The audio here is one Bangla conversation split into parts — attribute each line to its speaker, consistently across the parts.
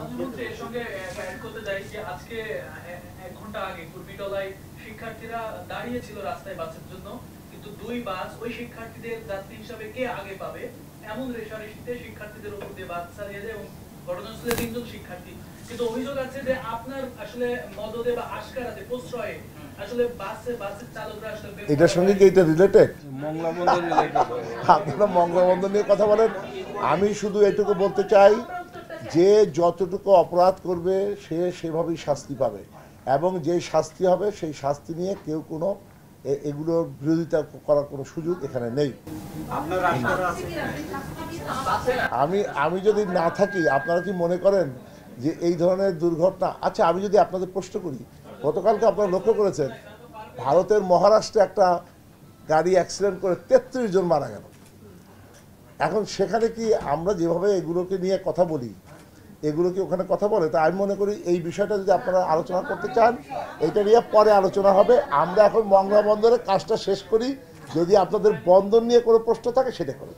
Speaker 1: প্রধানমন্ত্রী এর সঙ্গে অ্যাড করতে চাই যে আজকে 1 ঘন্টা আগে কুর্মিটলায় শিক্ষার্থীরা দাঁড়িয়েছিল রাস্তায় বাসের জন্য, কিন্তু 2 বাস ওই শিক্ষার্থীদের যাত্রী হিসাবে কে আগে পাবে এমন রেষারেষিতে শিক্ষার্থীদের উপর দিয়ে বাস চালিয়ে যায় এবং ঘটনাস্থলে 3 জন শিক্ষার্থী। কিন্তু অভিযোগ আছে যে আপনার আসলে মদদে বা আশকারাতে প্রশ্রয়ে আসলে বাসের চালকরা আসলে
Speaker 2: এটার সঙ্গে কি এটা রিলেটেড?
Speaker 3: মংলা বন্দর রিলেটেড।
Speaker 2: আপনারা মংলা বন্দর নিয়ে কথা বলেন। আমি শুধু এটুকু বলতে চাই যে যতটুকু অপরাধ করবে সে সেভাবেই শাস্তি পাবে, এবং যে শাস্তি হবে সেই শাস্তি নিয়ে কেউ কোনো এগুলোর বিরোধিতা করার কোনো সুযোগ এখানে নেই। আমি যদি না থাকি আপনারা কি মনে করেন যে এই ধরনের দুর্ঘটনা? আচ্ছা, আমি যদি আপনাদের প্রশ্ন করি, গতকালকে আপনারা লক্ষ্য করেছেন ভারতের মহারাষ্ট্রে একটা গাড়ি অ্যাক্সিডেন্ট করে 33 জন মারা গেল। এখন সেখানে কি আমরা যেভাবে এগুলোকে নিয়ে কথা বলি, এগুলো কি ওখানে কথা বলে? তা আমি মনে করি এই বিষয়টা যদি আপনারা আলোচনা করতে চান, এটা নিয়ে পরে আলোচনা হবে। আমরা এখন মংলা বন্দরের কাজটা শেষ করি, যদি আপনাদের বন্দর নিয়ে কোনো প্রশ্ন থাকে সেটা করুন।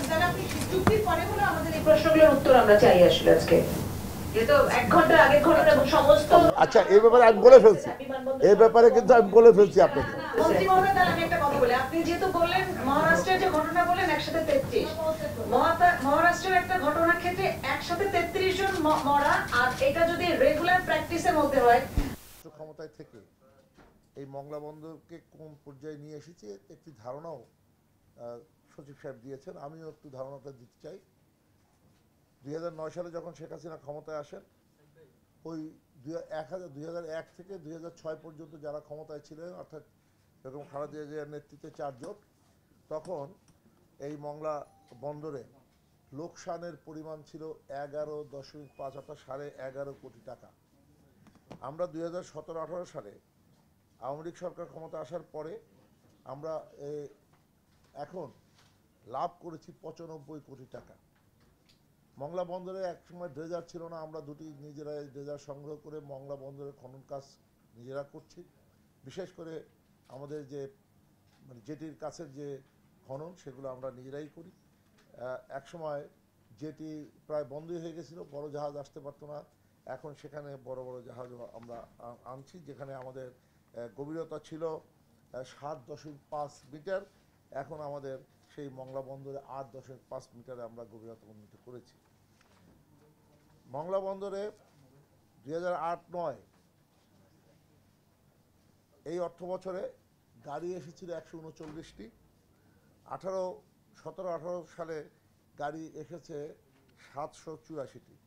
Speaker 2: আচ্ছা, এই ব্যাপারে আমি বলে ফেলছি, এই ব্যাপারে কিন্তু আমি বলে ফেলছি আপনাকে।
Speaker 4: আপনি যেহেতু বললেন মহারাষ্ট্রের যে ঘটনা বললেন 133, মহারাষ্ট্রের একটা ঘটনার ক্ষেত্রে 133 জন মরা, আর এটা যদি রেগুলার প্র্যাকটিসের মধ্যে হয়।
Speaker 2: ক্ষমতায় থেকে এই মংলা বন্দরকে কোন পর্যায়ে নিয়ে এসেছে একটি ধারণাও সচিব সাহেব দিয়েছেন। আমিও একটু ধারণাটা দিতে চাই। 2009 সালে যখন শেখ হাসিনা ক্ষমতায় আসেন, ওই 2001 থেকে 2006 পর্যন্ত যারা ক্ষমতায় ছিলেন, অর্থাৎ এরকম খালেদা জিয়ার নেতৃত্বে 4 জোট, তখন এই মংলা বন্দরে লোকসানের পরিমাণ ছিল 11.5, অর্থাৎ 11.5 কোটি টাকা। আমরা 2017-18 সালে আওয়ামী লীগ সরকার ক্ষমতা আসার পরে আমরা এখন লাভ করেছি 95 কোটি টাকা। মংলা বন্দরে একসময় ড্রেজার ছিল না, আমরা দুটি নিজেরাই ড্রেজার সংগ্রহ করে মংলা বন্দরের খনন কাজ নিজেরা করছি। বিশেষ করে আমাদের যে জেটির কাছের যে খনন, সেগুলো আমরা নিজেরাই করি। একসময় জেটি প্রায় বন্ধই হয়ে গেছিলো, বড় জাহাজ আসতে পারতো না। এখন সেখানে বড় বড় জাহাজ আমরা আনছি, যেখানে আমাদের গভীরতা ছিল 7.5 মিটার। এখন আমাদের সেই মংলা বন্দরে 8.5 মিটারে আমরা গভীরতা উন্নীত করেছি। মংলা বন্দরে 2008-09 এই অর্থ বছরে গাড়ি এসেছিল 139টি, 17-18 সালে গাড়ি এসেছে 784টি।